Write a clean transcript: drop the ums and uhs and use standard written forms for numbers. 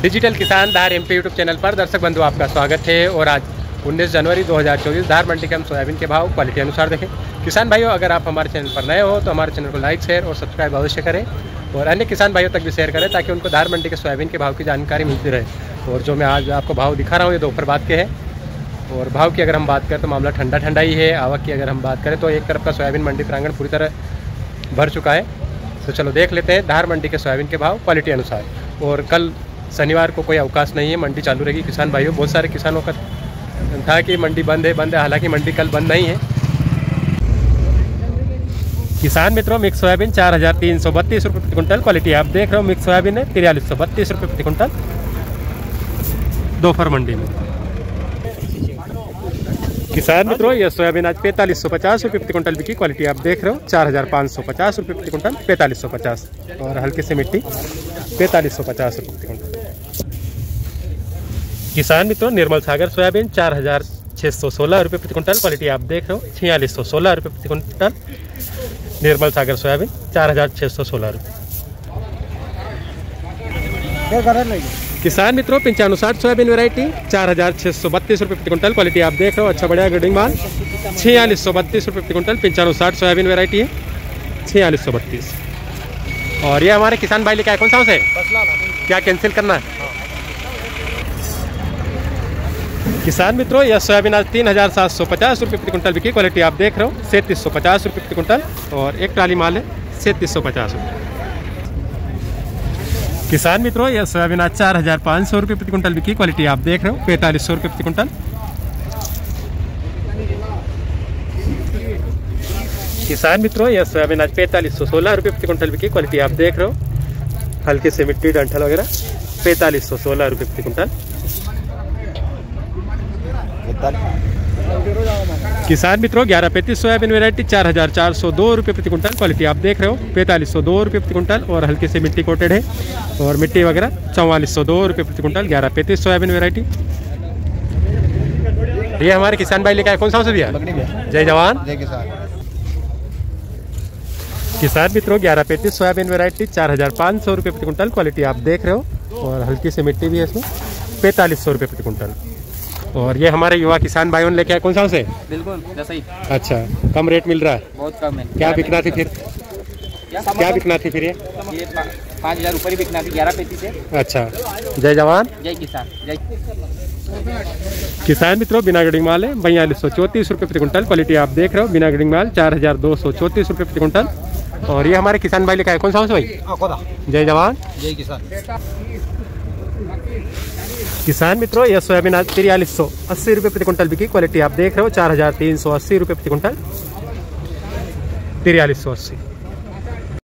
Digital किसान धार MP YouTube channel पर दर्शक बंधु आपका स्वागत है। और आज 19 जनवरी 2024 धार मंडी के हम सोयाबीन के भाव क्वालिटी अनुसार देखें। किसान भाइयों, अगर आप हमारे चैनल पर नए हो तो हमारे चैनल को लाइक, शेयर और सब्सक्राइब अवश्य करें और अन्य किसान भाइयों तक भी शेयर करें ताकि उनको धार मंडी के सोयाबीन के भाव की जानकारी मिलती रहे। और जो मैं आज आपको भाव दिखा रहा हूँ ये दोपहर बाद के हैं। और भाव की अगर हम बात करें तो मामला ठंडा ही है। आवक की अगर हम बात करें तो एक तरफ का सोयाबीन मंडी प्रांगण पूरी तरह भर चुका है। तो चलो देख लेते हैं धार मंडी के सोयाबीन के भाव क्वालिटी अनुसार। और कल शनिवार को कोई अवकाश नहीं है, मंडी चालू रहेगी। किसान भाइयों, बहुत सारे किसानों का था कि मंडी बंद है, हालांकि मंडी कल बंद नहीं है। किसान मित्रों, मिक्स सोयाबीन 4332 रुपये प्रति क्विंटल क्वालिटी आप देख रहे हो। मिक्स सोयाबीन है 4332 रुपये प्रति क्विंटल दोपहर मंडी में। किसान मित्रों, यह सोयाबीन आज 4550 रुपये प्रति क्विंटल बिकी। क्वालिटी आप देख रहे हो 4550 रुपये प्रति क्विंटल 4550। और हल्की सी मिट्टी 4550 रुपये प्रति क्विंटल। किसान मित्रों, निर्मल सागर सोयाबीन 4616 रुपये प्रति क्विंटल। क्वालिटी आप देख रहे हो 4616 रुपये प्रति क्विंटल। निर्मल सागर सोयाबीन 4616 रुपये। किसान मित्रों, 9560 सोयाबीन वैरायटी 4632 रुपये प्रति क्विंटल। क्वालिटी आप देख रहे हो अच्छा बढ़िया ग्रेडिंग माल 4632 रुपये प्रति क्विंटल। 9560 सोयाबीन वैरायटी है 4632। और ये हमारे किसान भाई लेके आए, कौन सा है? क्या कैंसिल करना है? किसान मित्रों, यह सोयाबीन आज 3750 रुपये प्रति क्विंटल बिकी। क्वालिटी आप देख रहे हो 3750 रुपये प्रति क्विंटल। और एक ट्राली माल है 3750 रुपये। किसान मित्रों, यह सोयाबीन आज 4500 रुपये प्रति क्विंटल बिकी। क्वालिटी आप देख रहे हो 4500 रुपये प्रति क्विंटल। किसान मित्रों, यह सोयाबीन आज 4516 रुपये प्रति क्विंटल बिकी। क्वालिटी आप देख रहे हो हल्के से मिट्टी डंठल वगैरह 4516 रुपये प्रति क्विंटल। किसान मित्रों, 1135 सोयाबीन वैरायटी 4402 रुपये प्रति क्विंटल। क्वालिटी आप देख रहे हो 4502 रुपये प्रति क्विंटल। और हल्की से मिट्टी कोटेड है और मिट्टी वगैरह 4402 रुपये प्रति क्विंटल। 1135 soybean variety. ये हमारे किसान भाई लेकर आए, कौन सा से दिया? जय जवान जय किसान। किसान मित्रों, 1135 सोयाबीन वैरायटी 4500 रुपये प्रति क्विंटल। क्वालिटी आप देख रहे हो और हल्की से मिट्टी भी है इसमें 4500 रुपये प्रति क्विंटल। और ये हमारे युवा किसान भाइयों ने लेके आए, कौन सा से? बिल्कुल जैसा ही। अच्छा, कम रेट मिल रहा है? बहुत कम है। क्या बिकना थी फिर? क्या बिकना थी फिर? ये 5000 ऊपर ही बिकना थी 1135 से। अच्छा, जय जवान जय किसान जय। किसान मित्रों, बिना ग्रेडिंग माल है 4234 रुपये प्रति क्विंटल। क्वालिटी आप देख रहे हो बिना ग्रेडिंग माल 4234 रुपये प्रति क्विंटल। और ये हमारे किसान भाई लेके आए, कौन सा भाई? जय जवान जय किसान। किसान मित्रों, यह सोयाबीन आज 4380 रुपये प्रति क्विंटल बिकी। क्वालिटी आप देख रहे हो 4380 रुपये प्रति क्विंटल। 4380।